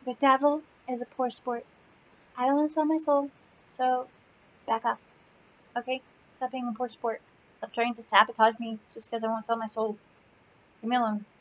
The devil is a poor sport. I don't want to sell my soul, so back off. Okay? Stop being a poor sport. Stop trying to sabotage me just because I won't sell my soul. Leave me alone.